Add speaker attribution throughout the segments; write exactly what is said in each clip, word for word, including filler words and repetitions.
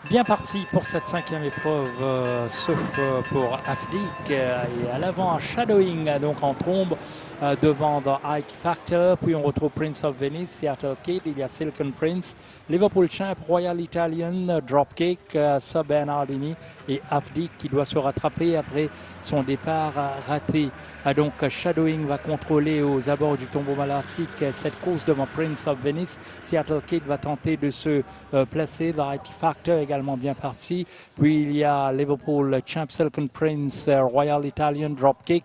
Speaker 1: Bien parti pour cette cinquième épreuve, euh, sauf euh, pour Afdik. Euh, et à l'avant, un shadowing, euh, donc en trombe, euh, devant dans Ike Factor. Puis on retrouve Prince of Venice, Seattle Kid, il y a Silken Prince, Liverpool Champ, Royal Italian, euh, Dropkick, euh, Sir Bernardini et Afdik qui doit se rattraper après son départ euh, raté. Ah, donc Shadowing va contrôler aux abords du tombeau malartique euh, cette course devant Prince of Venice. Seattle Kid va tenter de se euh, placer. Variety Factor également bien parti. Puis il y a Liverpool Champ, Silken Prince, euh, Royal Italian, Dropkick,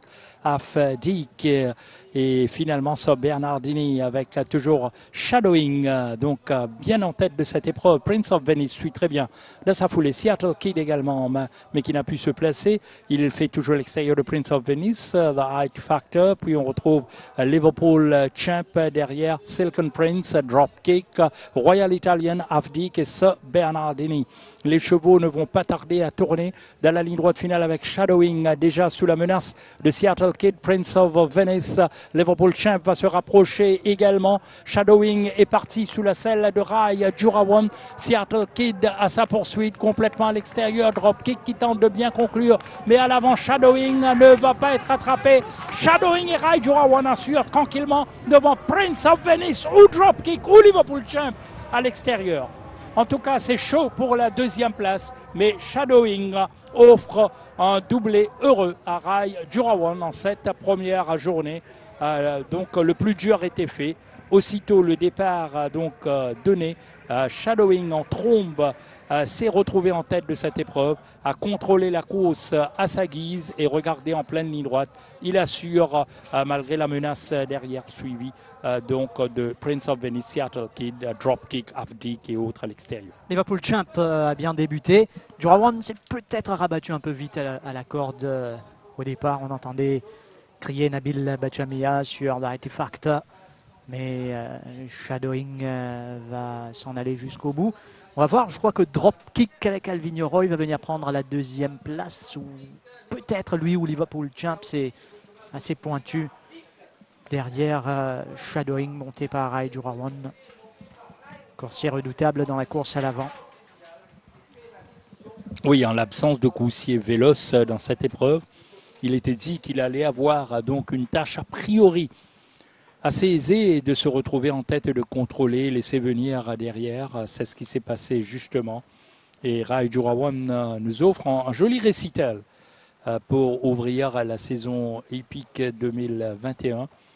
Speaker 1: Afdik euh, et finalement Sir Bernardini avec euh, toujours Shadowing, euh, donc euh, bien en tête de cette épreuve. Prince of Venice suit très bien de sa foulée. Seattle Kid également, mais qui n'a pu se placer. Il fait toujours l'extérieur de Prince of Venice, uh, The Height Factor. Puis on retrouve uh, Liverpool uh, Champ uh, derrière, Silken Prince, uh, Dropkick, uh, Royal Italian, Afdik et Sir Bernardini. Les chevaux ne vont pas tarder à tourner dans la ligne droite finale avec Shadowing, uh, déjà sous la menace de Seattle Kid. Prince of Venice, uh, Liverpool Champ va se rapprocher également. Shadowing est parti sous la selle de Rai Jurawan. Seattle Kid à sa poursuite, complètement à l'extérieur. Dropkick qui tente de bien conclure, mais à l'avant, Shadowing ne va pas être attrapé. Shadowing et Rai Jurawan assurent tranquillement devant Prince of Venice ou Dropkick ou Liverpool Champ à l'extérieur. En tout cas, c'est chaud pour la deuxième place, mais Shadowing offre un doublé heureux à Rai Jurawan en cette première journée. Euh, donc le plus dur était fait. Aussitôt le départ euh, donc euh, donné, euh, Shadowing en trombe euh, s'est retrouvé en tête de cette épreuve, a contrôlé la course euh, à sa guise et regardé en pleine ligne droite. Il assure euh, malgré la menace derrière suivie euh, donc de Prince of Venice, Seattle Kid, uh, Dropkick, Afdik et autres à l'extérieur.
Speaker 2: Liverpool Champ euh, a bien débuté. Jurawan s'est peut-être rabattu un peu vite à la, à la corde euh, au départ. On entendait crier Nabil Bachamia sur Variety Factor. Mais euh, Shadowing euh, va s'en aller jusqu'au bout. On va voir, je crois que Dropkick avec Alvin Roy va venir prendre la deuxième place. Ou peut-être lui ou Liverpool Champ, c'est assez pointu. Derrière euh, Shadowing monté par Rai Jurawan. Coursier redoutable dans la course à l'avant.
Speaker 1: Oui, en l'absence de coursier véloce dans cette épreuve, il était dit qu'il allait avoir donc une tâche a priori assez aisé de se retrouver en tête et de contrôler, laisser venir derrière. C'est ce qui s'est passé justement. Et Rai Jurawan nous offre un, un joli récital pour ouvrir la saison épique deux mille vingt et un.